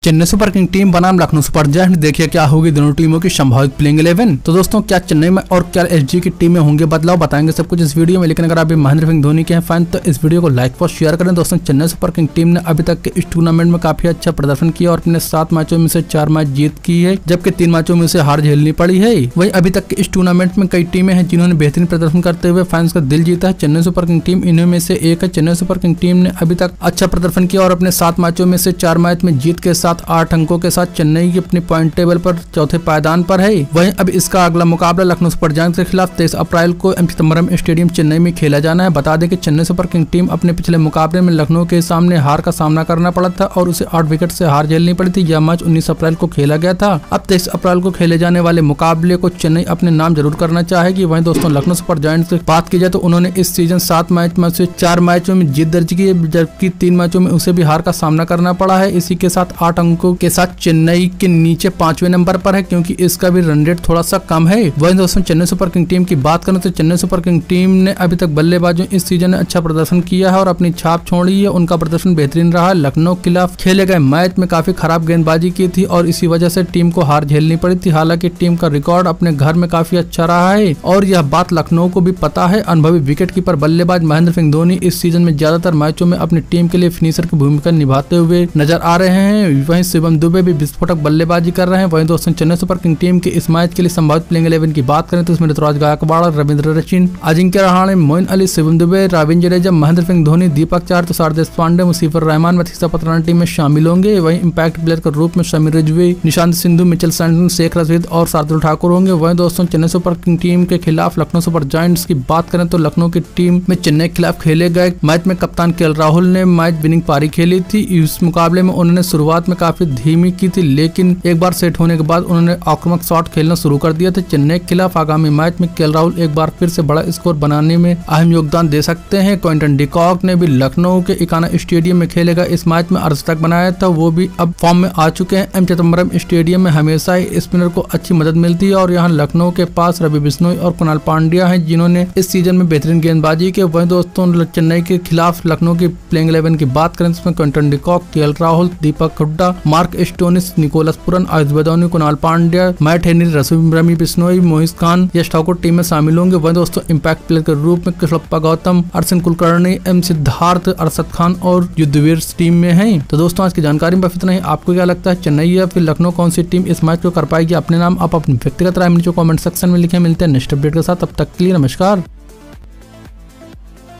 Chennai super king team बनाम Lucknow super giants, देखिए क्या होगी दोनों टीमों की संभावित प्लेइंग 11। तो दोस्तों क्या चेन्नई में और क्या एसजी की टीम में होंगे बदलाव, बताएंगे सब कुछ इस वीडियो में। लेकिन अगर आप महेंद्र सिंह धोनी के हैं फैन तो इस वीडियो को लाइक और शेयर करें। दोस्तों चेन्नई सुपर किंग टीम ने अभी तक के इस टूर्नामेंट में काफी अच्छा प्रदर्शन किया और अपने 7 मैचों में से 4 मैच जीत की है, जबकि 3 मैचों में से हार झेलनी पड़ी है। वहीं अभी तक के इस टूर्नामेंट में कई टीमें हैं जिन्होंने बेहतरीन प्रदर्शन करते हुए फैंस का दिल जीता है। चेन्नई सुपर किंग टीम इन्हीं में से एक है। चेन्नई सुपर किंग टीम ने अभी तक अच्छा प्रदर्शन किया और अपने 7 मैचों में से 4 मैच में जीत के साथ 8 अंकों के साथ चेन्नई की अपनी पॉइंट टेबल पर चौथे पायदान पर है। वहीं अब इसका अगला मुकाबला लखनऊ सुपर जायंट्स के खिलाफ 23 अप्रैल को एम चिदम्बरम स्टेडियम चेन्नई में खेला जाना है। बता दें कि चेन्नई सुपर किंग टीम अपने पिछले मुकाबले में लखनऊ के सामने हार का सामना करना पड़ा था और उसे 8 विकेट से हार झेलनी पड़ी थी। यह मैच 19 अप्रैल को खेला गया था। अब 23 अप्रैल को खेले जाने वाले मुकाबले को चेन्नई अपने नाम जरूर करना चाहेगी। वहीं दोस्तों लखनऊ सुपर जायंट्स की बात की जाए तो उन्होंने इस सीजन 7 मैच में से 4 मैचों में जीत दर्ज की है, जबकि 3 मैचों में उसे भी हार का सामना करना पड़ा है। इसी के साथ 8 अंकों के साथ चेन्नई के नीचे 5वें नंबर पर है, क्योंकि इसका भी रन रेट थोड़ा सा कम है। वहीं दोस्तों चेन्नई सुपर किंग टीम की बात करें तो चेन्नई सुपर किंग टीम ने अभी तक बल्लेबाजों इस सीजन में अच्छा प्रदर्शन किया है और अपनी छाप छोड़ी है। उनका प्रदर्शन बेहतरीन रहा। लखनऊ के खिलाफ खेले गए मैच में काफी खराब गेंदबाजी की थी और इसी वजह से टीम को हार झेलनी पड़ी थी। हालांकि टीम का रिकॉर्ड अपने घर में काफी अच्छा रहा है और यह बात लखनऊ को भी पता है। अनुभवी विकेटकीपर बल्लेबाज महेंद्र सिंह धोनी इस सीजन में ज्यादातर मैचों में अपनी टीम के लिए फिनिशर की भूमिका निभाते हुए नजर आ रहे हैं। वहीं शिवम दुबे भी विस्फोटक बल्लेबाजी कर रहे हैं। वहीं दोस्तों चेन्नई सुपर किंग टीम के इस मैच के लिए संभावित प्लेइंग 11 की बात करें तो इसमें ऋतुराज गायकवाड़, रविंद्र सचिन, अजिंक्य रहाणे, मोइन अली, शिवम दुबे, रविंद्र जडेजा, महेंद्र सिंह धोनी, दीपक चाहर, तुषार देशपांडे, मुसीफर रहमान, मथीसा पत्राना टीम में शामिल होंगे। वहीं इंपैक्ट प्लेयर के रूप में समीर रिजवी, निशांत सिंधु, मिचेल सैंटनर, शेख रशीद और शार्दुल ठाकुर होंगे। वहीं दोस्तों चेन्नई सुपर किंग टीम के खिलाफ लखनऊ सुपर जायंट्स की बात करें तो लखनऊ की टीम में चेन्नई के खिलाफ खेले गए मैच में कप्तान केएल राहुल ने मैच विनिंग पारी खेली थी। इस मुकाबले में उन्होंने शुरुआत में काफी धीमी की थी, लेकिन एक बार सेट होने के बाद उन्होंने आक्रामक शॉट खेलना शुरू कर दिया था। चेन्नई के खिलाफ आगामी मैच में केएल राहुल एक बार फिर से बड़ा स्कोर बनाने में अहम योगदान दे सकते हैं। क्विंटन डिकॉक ने भी लखनऊ के इकाना स्टेडियम में खेले गए इस मैच में अर्धशतक बनाया था। वो भी अब फॉर्म में आ चुके हैं। एम चिदम्बरम स्टेडियम में हमेशा ही स्पिनर को अच्छी मदद मिलती है और यहाँ लखनऊ के पास रवि बिश्नोई और कुणाल पांड्या हैं जिन्होंने इस सीजन में बेहतरीन गेंदबाजी की। वहीं दोस्तों चेन्नई के खिलाफ लखनऊ की प्लेइंग 11 की बात करें तो इसमें Quinton de Kock, KL Rahul, Deepak Hooda, Mark Stoinis, Nicholas Pooran, Ayush Badoni, Krunal Pandya, Matt Henry, Ravi Bishnoi, Mohit Khan, Yash Thakur team में शामिल होंगे। वहीं दोस्तों इंपैक्ट प्लेयर के रूप में कृष्णप्पा गौतम, अर्शन कुलकर्णी, एम सिद्धार्थ, अरशद खान और युद्धवीर टीम में हैं। तो दोस्तों आज की जानकारी में इतना ही। आपको क्या लगता है चेन्नई या फिर लखनऊ कौन सी टीम इस मैच को कर पाएगी? अपने नाम आप अपनी व्यक्तिगत राय नीचे कमेंट सेक्शन में लिखें। मिलते हैं नेक्स्ट अपडेट के साथ, तब तक के लिए नमस्कार।